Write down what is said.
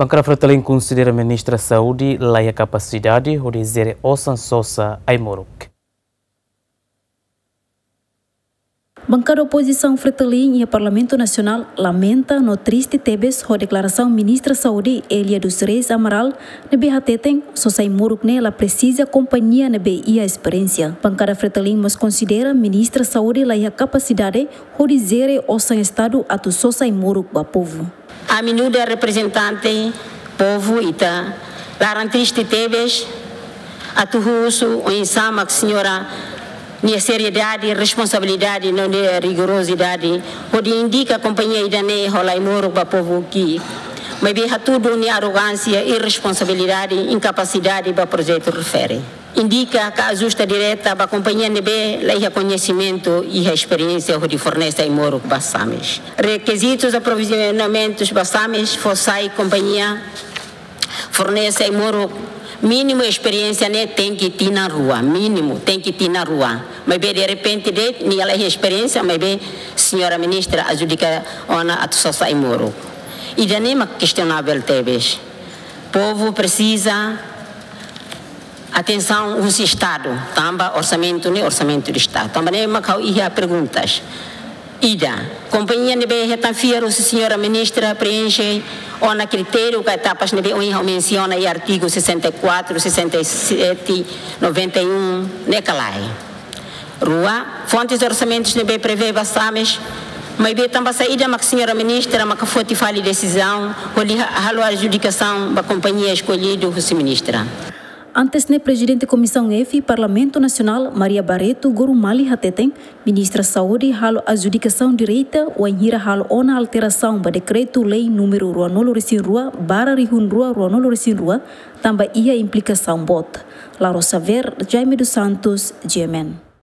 Bancada Fratelin considera a ministra da Saúde lá a capacidade de dizer Osan Sosa Aimoruk. Bancada oposição Fratelin e o Parlamento Nacional lamenta no triste tebes a declaração ministra da Saúde Elia dos Reis Amaral nebe hateten Sosa Aimoruk nela precisa companhia nebe a experiência. Bancada Fratelin mas considera ministra da Saúde lá a capacidade de dizer Osan Estado a tu Sosa Aimoruk ba povo. A minuda representante povo ita laran triste tebes a tu uso o insama que senhora nia seriedade responsabilidade não é rigorosidade pode indica a companhia idane rola Aimoruk ba povo que mas bem tudo nia arrogância irresponsabilidade incapacidade ba projeto refere indica que a justa direta ba companhia nebe leia conhecimento e a experiência de fornecer Aimoruk basames requisitos aprovisionamentos basames fossai companhia fornece Aimoruk mínimo experiência né tem que ir na rua mínimo tem que ir na rua mas bem de repente de nem ela experiência mas bem senhora ministra adjudica ona a Sosa Aimoruk e daí nem questionável tebes povo precisa atenção o Estado, tamba orçamento nem orçamento do Estado. Tamba nem macau ia perguntas. Ida, companhia nebe retanfiar o senhora ministra preenche ona critério que etapas nebe onde menciona aí artigo 64, 67, 91 necalai. Rua, fontes de orçamentos nebe prevê bastames. Mas bem também saída mas senhora ministra mas que foi te fale decisão, oli halo adjudicação da companhia escolhida o ministra. Antes ne presidente Comissão EFI Parlamento Nacional Maria Barreto Gorumali Hateten, ministra Saúde halo adjudicação direita ou enhira halo ona alteração ba decreto lei número Ruanolo Resinrua bara Rihunrua Ruanolo Resinrua também ia implicação bot. Lauro Saver, Jaime dos Santos, GMN.